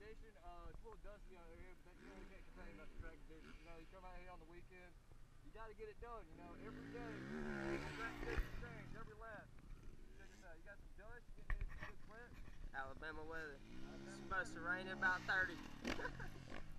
condition. It's a little dusty out here, but you know, you can't complain about the track condition. You know, you come out here on the weekend, you got to get it done. You know, every day, track conditions change, every lap. Check this out. You got some dust, you getting some good clips. Alabama weather. It's supposed to rain at about 30.